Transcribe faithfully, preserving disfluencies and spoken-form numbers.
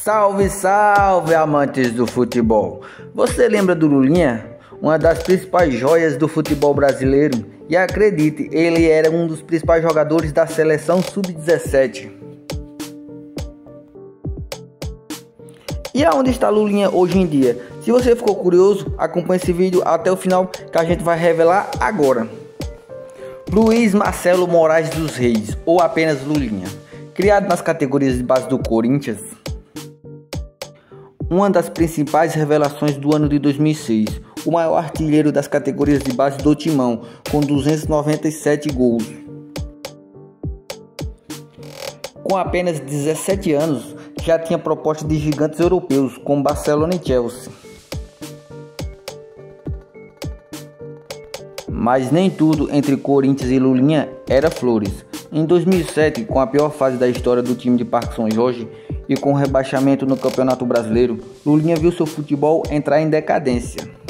Salve, salve, amantes do futebol! Você lembra do Lulinha? Uma das principais joias do futebol brasileiro? E acredite, ele era um dos principais jogadores da seleção sub dezessete. E aonde está Lulinha hoje em dia? Se você ficou curioso, acompanhe esse vídeo até o final que a gente vai revelar agora. Luiz Marcelo Moraes dos Reis, ou apenas Lulinha, criado nas categorias de base do Corinthians, uma das principais revelações do ano de dois mil e seis, o maior artilheiro das categorias de base do Timão, com duzentos e noventa e sete gols. Com apenas dezessete anos, já tinha proposta de gigantes europeus, como Barcelona e Chelsea. Mas nem tudo entre Corinthians e Lulinha era flores. Em dois mil e sete, com a pior fase da história do time de Parque São Jorge e com o rebaixamento no Campeonato Brasileiro, Lulinha viu seu futebol entrar em decadência.